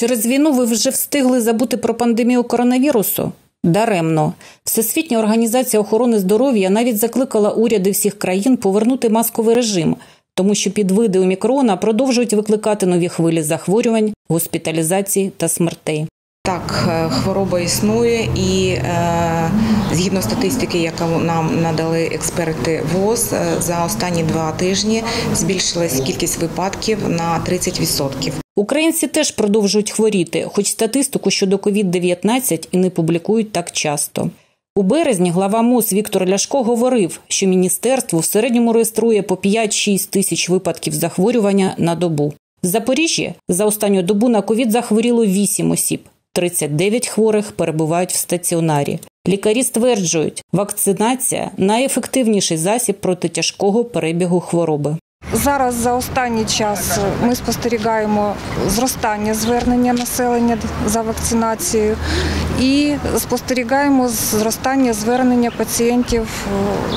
Через війну ви вже встигли забути про пандемію коронавірусу? Даремно. Всесвітня організація охорони здоров'я навіть закликала уряди всіх країн повернути масковий режим, тому що підвиди омікрона продовжують викликати нові хвилі захворювань, госпіталізацій та смертей. Так, хвороба існує і згідно статистики, яку нам надали експерти ВОЗ, за останні 2 тижні збільшилась кількість випадків на 30%. Українці теж продовжують хворіти, хоч статистику щодо COVID-19 і не публікують так часто. У березні глава МОЗ Віктор Ляшко говорив, що міністерство в середньому реєструє по 5-6 тисяч випадків захворювання на добу. В Запоріжжі за останню добу на ковід захворіло 8 осіб. 39 хворих перебувають в стаціонарі. Лікарі стверджують, вакцинація – найефективніший засіб проти тяжкого перебігу хвороби. Зараз за останній час ми спостерігаємо зростання звернення населення за вакцинацією і спостерігаємо зростання звернення пацієнтів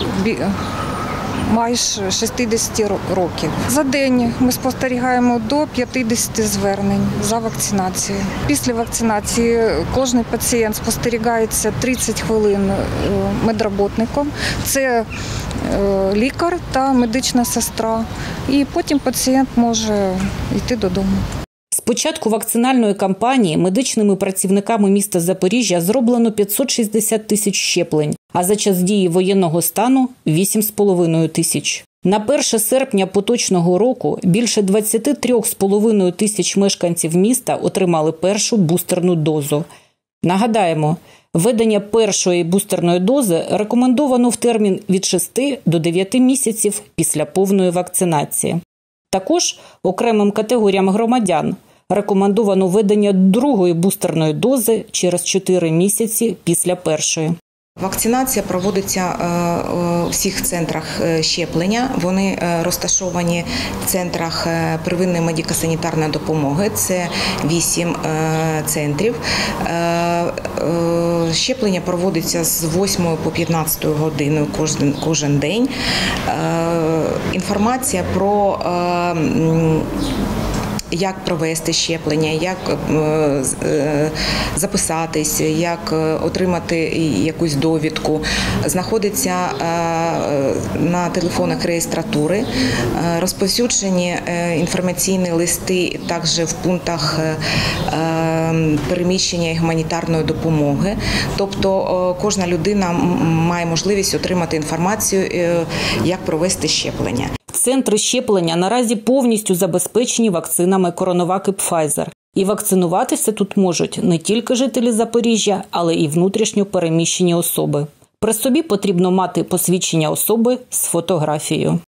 майже 60 років. За день ми спостерігаємо до 50 звернень за вакцинацією. Після вакцинації кожен пацієнт спостерігається 30 хвилин медработником. Це лікар та медична сестра. І потім пацієнт може йти додому. З початку вакцинальної кампанії медичними працівниками міста Запоріжжя зроблено 560 тисяч щеплень, а за час дії воєнного стану – 8,5 тисяч. На 1 серпня поточного року більше 23,5 тисяч мешканців міста отримали першу бустерну дозу. Нагадаємо, введення першої бустерної дози рекомендовано в термін від 6 до 9 місяців після повної вакцинації. Також окремим категоріям громадян рекомендовано введення другої бустерної дози через 4 місяці після першої. Вакцинація проводиться у всіх центрах щеплення. Вони розташовані в центрах первинної медико-санітарної допомоги. Це 8 центрів. Щеплення проводиться з 8 по 15 годину кожен день. Інформація про як провести щеплення, як записатись, як отримати якусь довідку. Знаходиться на телефонах реєстратури, розповсюджені інформаційні листи також в пунктах переміщення і гуманітарної допомоги. Тобто кожна людина має можливість отримати інформацію, як провести щеплення. Центри щеплення наразі повністю забезпечені вакцинами CoronaVac і Pfizer. І вакцинуватися тут можуть не тільки жителі Запоріжжя, але і внутрішньо переміщені особи. При собі потрібно мати посвідчення особи з фотографією.